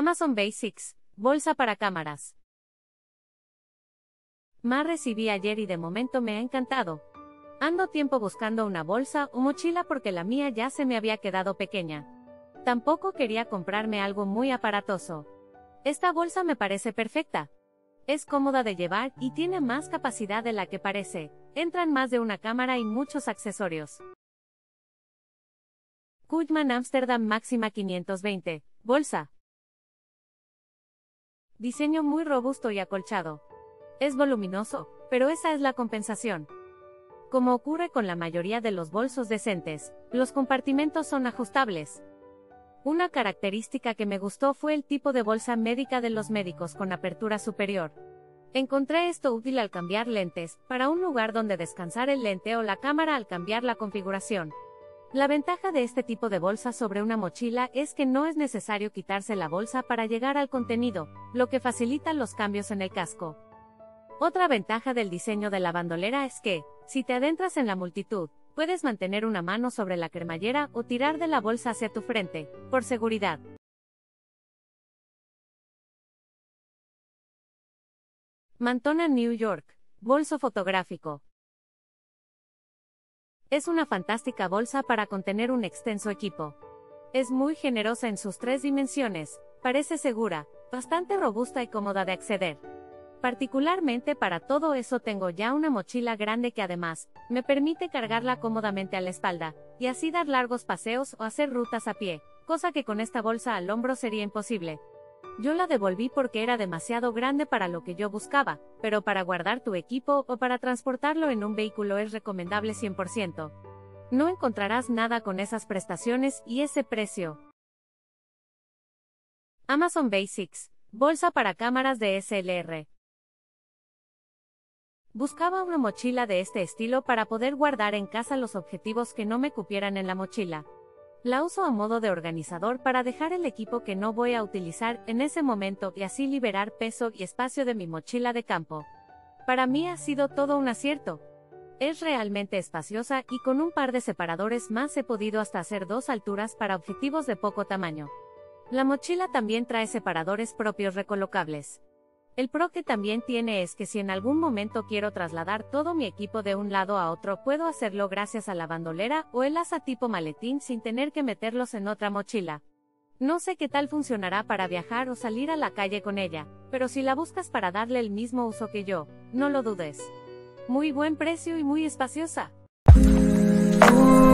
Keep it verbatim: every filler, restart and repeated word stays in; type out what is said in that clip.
Amazon Basics, bolsa para cámaras. Ma recibí ayer y de momento me ha encantado. Ando tiempo buscando una bolsa o mochila porque la mía ya se me había quedado pequeña. Tampoco quería comprarme algo muy aparatoso. Esta bolsa me parece perfecta. Es cómoda de llevar y tiene más capacidad de la que parece. Entran más de una cámara y muchos accesorios. Kujman Amsterdam Máxima quinientos veinte, bolsa. Diseño muy robusto y acolchado. Es voluminoso, pero esa es la compensación. Como ocurre con la mayoría de los bolsos decentes, los compartimentos son ajustables. Una característica que me gustó fue el tipo de bolsa médica de los médicos con apertura superior. Encontré esto útil al cambiar lentes, para un lugar donde descansar el lente o la cámara al cambiar la configuración. La ventaja de este tipo de bolsa sobre una mochila es que no es necesario quitarse la bolsa para llegar al contenido, lo que facilita los cambios en el casco. Otra ventaja del diseño de la bandolera es que, si te adentras en la multitud, puedes mantener una mano sobre la cremallera o tirar de la bolsa hacia tu frente, por seguridad. Mantona New York, bolso fotográfico. Es una fantástica bolsa para contener un extenso equipo. Es muy generosa en sus tres dimensiones, parece segura, bastante robusta y cómoda de acceder. Particularmente para todo eso tengo ya una mochila grande que además, me permite cargarla cómodamente a la espalda, y así dar largos paseos o hacer rutas a pie, cosa que con esta bolsa al hombro sería imposible. Yo la devolví porque era demasiado grande para lo que yo buscaba, pero para guardar tu equipo o para transportarlo en un vehículo es recomendable cien por ciento. No encontrarás nada con esas prestaciones y ese precio. Amazon Basics, bolsa para cámaras de S L R. Buscaba una mochila de este estilo para poder guardar en casa los objetivos que no me cupieran en la mochila. La uso a modo de organizador para dejar el equipo que no voy a utilizar en ese momento y así liberar peso y espacio de mi mochila de campo. Para mí ha sido todo un acierto. Es realmente espaciosa y con un par de separadores más he podido hasta hacer dos alturas para objetivos de poco tamaño. La mochila también trae separadores propios recolocables. El pro que también tiene es que si en algún momento quiero trasladar todo mi equipo de un lado a otro puedo hacerlo gracias a la bandolera o el asa tipo maletín sin tener que meterlos en otra mochila. No sé qué tal funcionará para viajar o salir a la calle con ella, pero si la buscas para darle el mismo uso que yo, no lo dudes. Muy buen precio y muy espaciosa.